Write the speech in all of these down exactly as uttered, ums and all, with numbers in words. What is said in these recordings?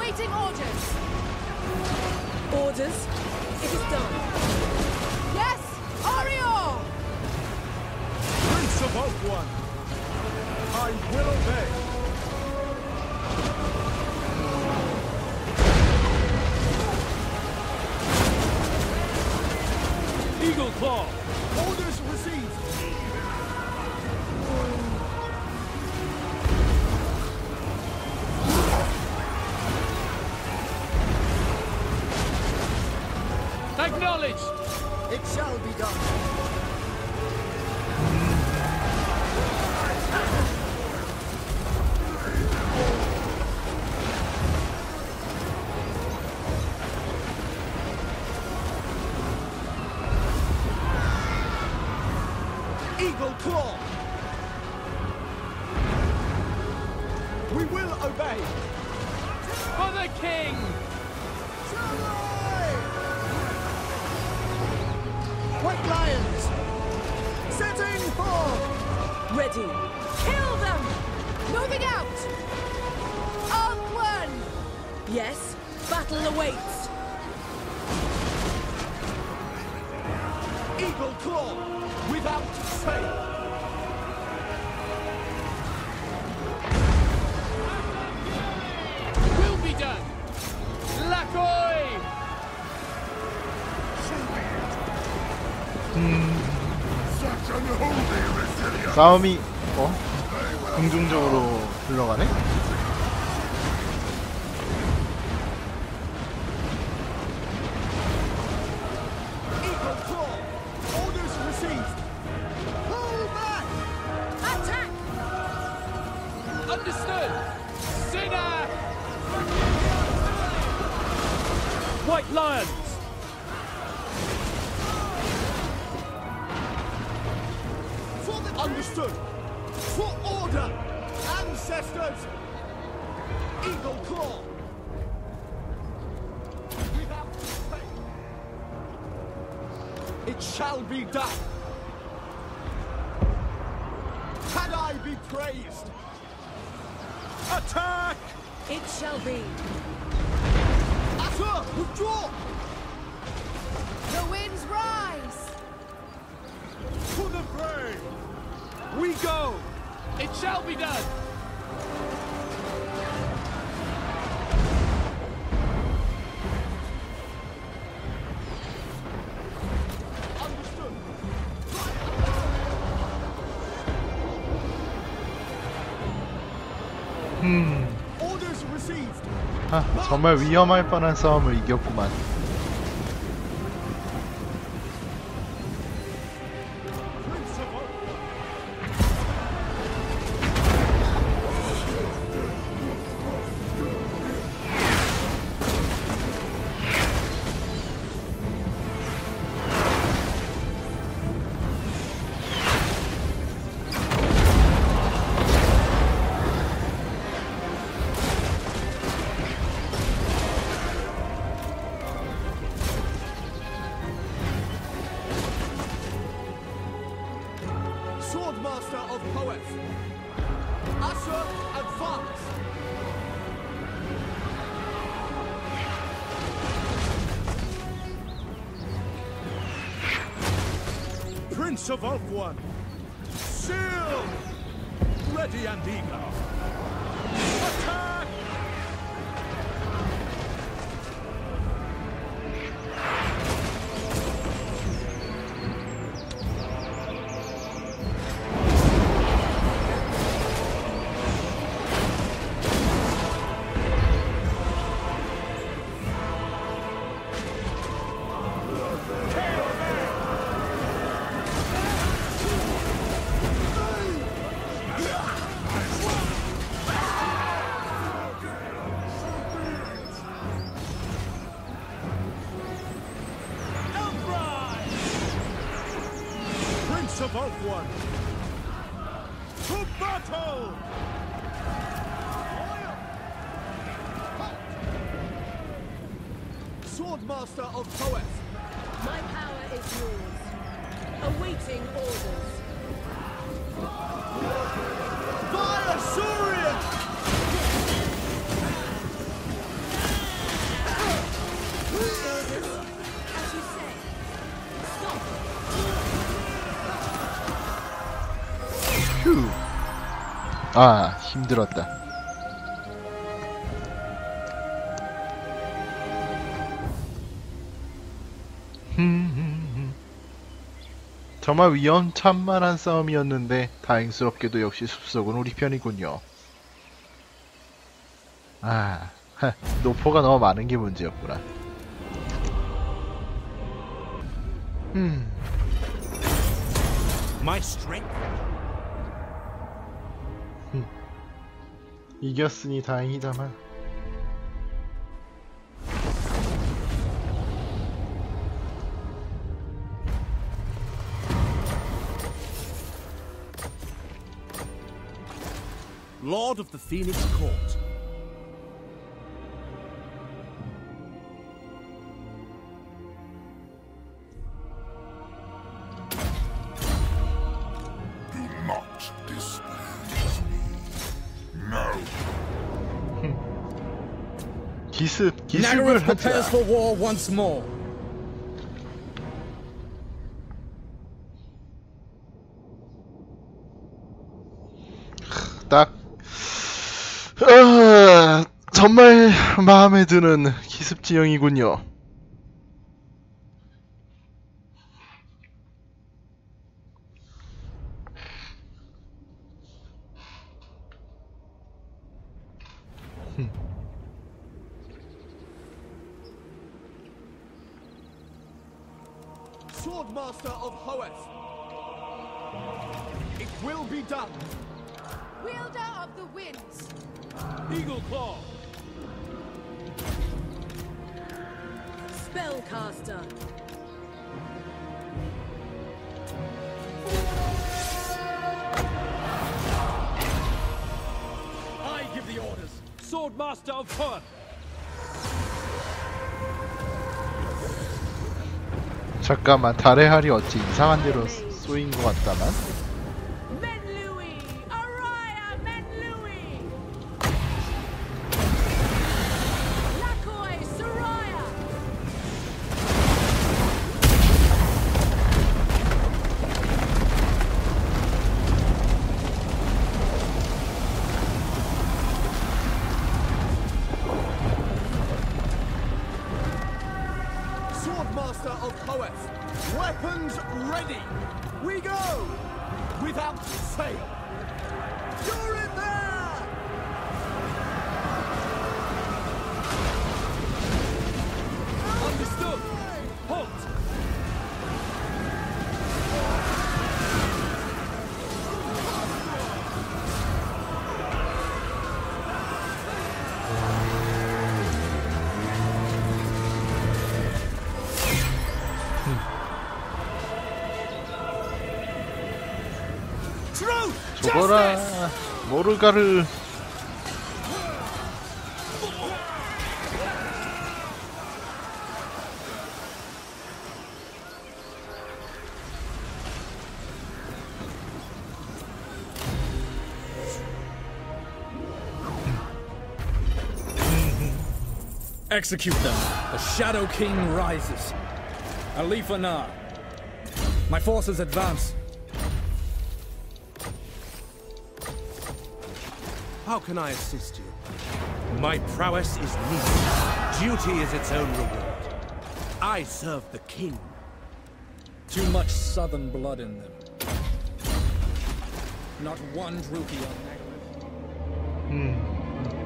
Awaiting orders. Orders. It is done. Yes, Ariel. Prince of Oakwan, I will obey. Eagle Claw. Orders received. Acknowledged. It shall be done. Eagle Claw. We will obey. For the king. White lions! Setting forth! Ready. Kill them. Moving out. Oakwan. Yes. Battle awaits. Eagle Claw. Without fail. Will be done. Lacoy. 싸움이 어? 긍정적으로 흘러가네? Eagle Claw. Orders received. Pull back. Attack. Understood. Sinner. White Lions. For the understood. For order. Ancestors. Eagle Claw. Without fail. It shall be done. Had I be praised. Attack! It shall be. Sir, withdraw! The winds rise. To the fray! We go! It shall be done! Understood! 음, Orders received! 아, 정말 위험할 뻔한 싸움을 이겼구만. Prince of Oak. Swordmaster of Poets. Usher, advance! Prince of Oakwan. Seal! Ready and eager. Attack! Prince of Oakwan. To battle! Swordmaster of Poets. My power is yours. Awaiting orders. Fire Surian! 아, 힘들었다. 정말 위험천만한 싸움이었는데 다행스럽게도 역시 숲속은 우리 편이군요. 아, 하, 노포가 너무 많은 게 문제였구나. 음. My strength. 이겼으니 다행이다만. Lord of the Phoenix Court. Do not displease me. No. 기습, 기습을 Nagaroth prepares 하자. for war once more. 딱 아, 정말 마음에 드는 기습 지형이군요. Swordmaster of Hoeth. It will be done. Wielder of the winds. Eagle Claw. Spellcaster. I give the orders. Swordmaster of Hoeth. 잠깐만, 달의 할이 어찌 이상한 데로 쏘인 것 같다만. Menlui! Araya Menlui! Lakoi Soraya! Swordmaster of Hoeth. Weapons ready. We go. Without fail. You're in there! Understood. Halt. Truth. 죽어라, 모르가를. Execute them. The Shadow King rises. Alifanar. My forces advance. How can I assist you? My prowess is needed. Duty is its own reward. I serve the king. Too much southern blood in them. Not one Druchii on Nagaroth.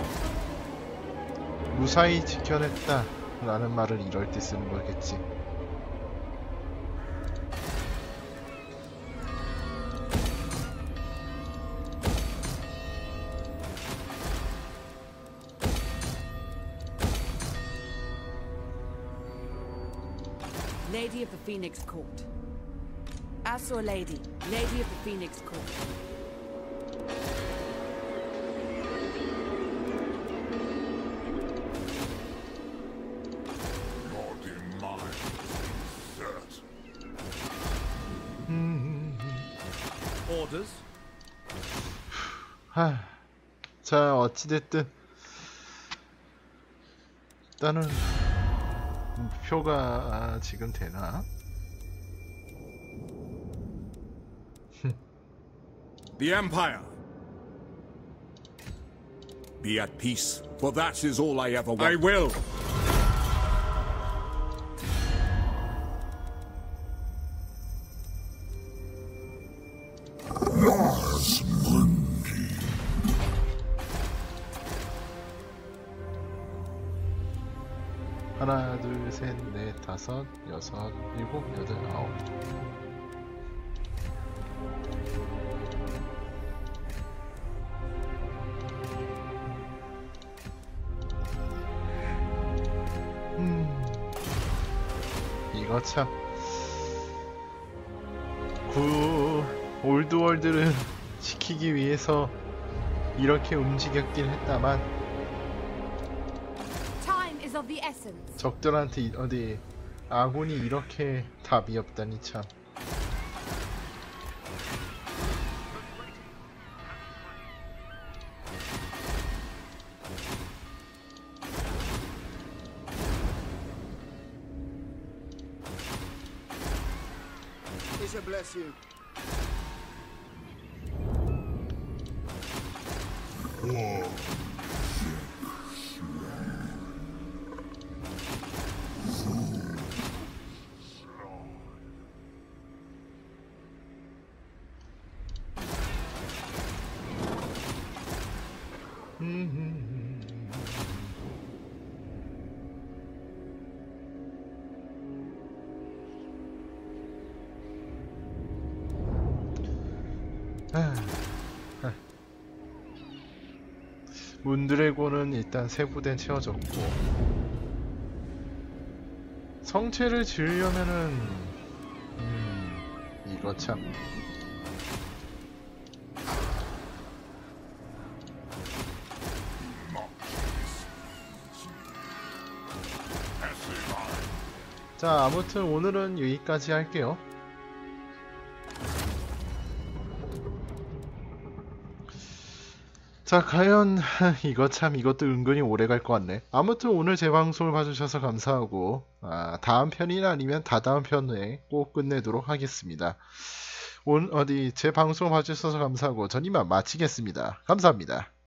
무사히 지켜냈다 라는 말을 이럴 때 쓰는 거겠지. Lady of the Phoenix Court. Asor Lady, Lady of the Phoenix Court. Not in mine. Cert. Orders. 하, 자, 어찌됐든 일단은 목표가 지금 되나? The Empire. be at peace, for that is all I ever want. I will. Lars Mundi. 하나, 둘, 셋, 넷, 다섯, 여섯, 일곱, 여덟, 아홉. 음, 이거 참. 구 올드월드를 지키기 위해서 이렇게 움직였긴 했다만 Time is of the essence. 적들한테 이- 어디 아군이 이렇게 답이 없다니 참. He shall bless you. 문드래곤은 일단 세 부대 채워졌고 성체를 지으려면은 음 이거 참 자 아무튼 오늘은 여기까지 할게요. 자 과연 이거 참 이것도 은근히 오래 갈 것 같네. 아무튼 오늘 제 방송을 봐주셔서 감사하고 아, 다음 편이나 아니면 다다음 편에 꼭 끝내도록 하겠습니다. 온 어디 제 방송을 봐주셔서 감사하고 전 이만 마치겠습니다. 감사합니다.